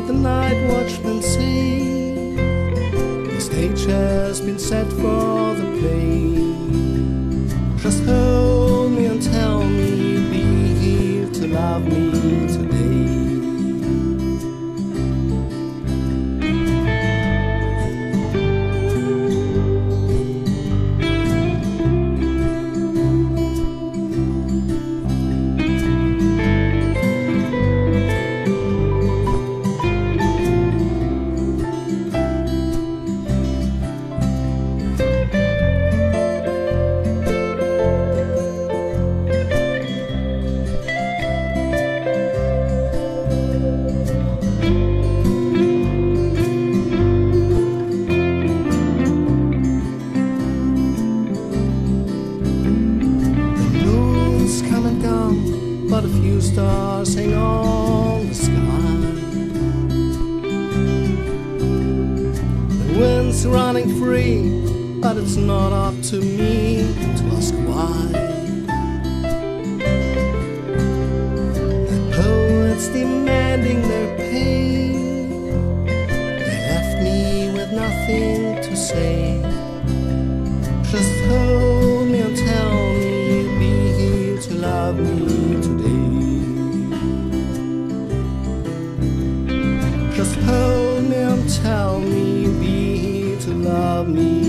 the night watchmen say the stage has been set for the play. Just hold me and tell me you'll be here to love me today. But a few stars hang on the sky. The wind's running free, but it's not up to me to ask why. The poets demanding their pay, they left me with nothing to say. Just hold me and tell me you'll be here to love me today. Just hold me and tell me you'll be here to love me